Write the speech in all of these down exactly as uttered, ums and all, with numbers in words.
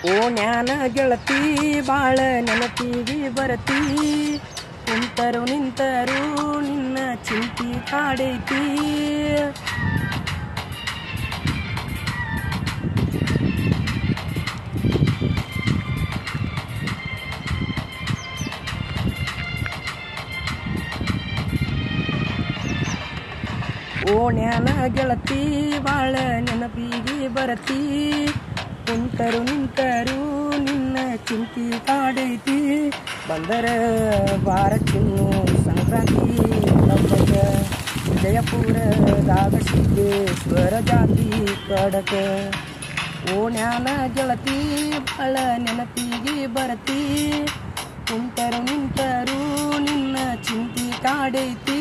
ಓಣ್ಯಾನ ಗೆಳತಿ ಬಾಳ ನೆನಪಿಗೆ ಬರತಿ ಕುಂತರು ನಿಂತರು ನಿನ್ನ ಚಿಂತಿ ಕಾಡೈತಿ ಓಣ್ಯಾನ ಗೆಳತಿ ಬಾಳ ನೆನಪಿಗೆ ಬರತಿ ಕುಂತರು ನಿಂತರು ನಿನ್ನ ಚಿಂತಿ ಕಾಡೈತಿ ಬಂದರ ಬಾರ ಚಿನ್ನು ಸಂಕ್ರಾಂತಿ ಹಬ್ಬಕ ಜಯಪುರದಾಗ ಸಿದ್ದೇಶ್ವರ ಜಾತಿ ಕಡಕ ಓಣ್ಯಾನ ಗೆಳತಿ ಬಾಳ ನೆನಪಿಗೆ ಬರತಿ ಕುಂತರು ನಿಂತರು ನಿನ್ನ ಚಿಂತಿ ಕಾಡೈತಿ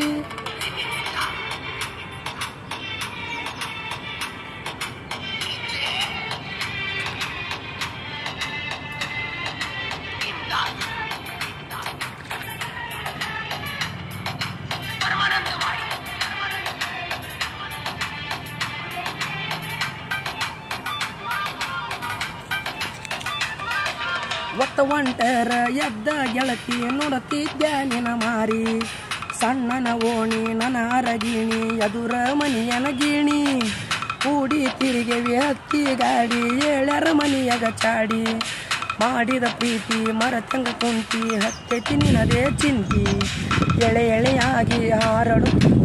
ಒತ್ತ ಒಂಟರ ಎದ್ದ ಗೆಳತಿ ನೋಡುತ್ತಿದ್ದ ನಿನ ಮಾರಿ ಸಣ್ಣನ ಓಣಿ ನನ್ನ ಅರಗಿಣಿ ಎದುರ ಮನಿಯನ ಗಿಣಿ ಕೂಡಿ ತಿರುಗೆವಿ ಹತ್ತಿ ಗಾಡಿ ಏಳರ ಮನಿಯಾಗ ಚಾಡಿ ಮಾಡಿದ ಪ್ರೀತಿ ಮರತಂಗ ಕುಂತಿ ಹತ್ತೈತಿ ನಿನದೇ ಚಿಂತಿ ಎಳೆ ಎಳೆಯಾಗಿ ಹಾರಡುತ್ತಿದ್ದ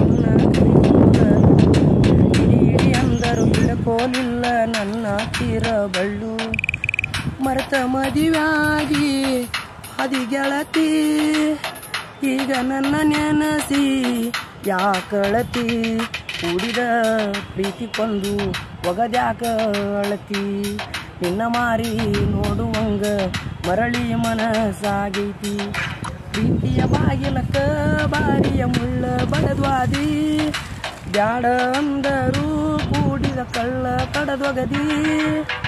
ಇಡಿ ಇಡಿ ಅಂದರು ಹಿಡ್ಕೋಲಿಲ್ಲ ನನ್ನ ತೀರ ಬಳ್ಳು ಮರತ ಮದುವಾಗಿ ಅದಿ ಗೆಳತಿ ಈಗ ನನ್ನ ನೆನಸಿ ಯಾಕಳತಿ ಕೂಡಿದ ಪ್ರೀತಿ ಕೊಂದು ಒಗದ್ಯಾಕ ಅಳತಿ ನಿನ್ನ ಮಾರಿ ನೋಡುವಂಗ ಮರಳಿ ಮನಸಾಗೈತಿ ಪ್ರೀತಿಯ ಬಾಗಿಲಕ್ಕ ಬಾರಿಯ ಮುಳ್ಳ ಬಡದ್ವಾದಿ ಬ್ಯಾಡ ಅಂದರು ಕೂಡಿದ ಕಳ್ಳ ಕಡದೊಗದಿ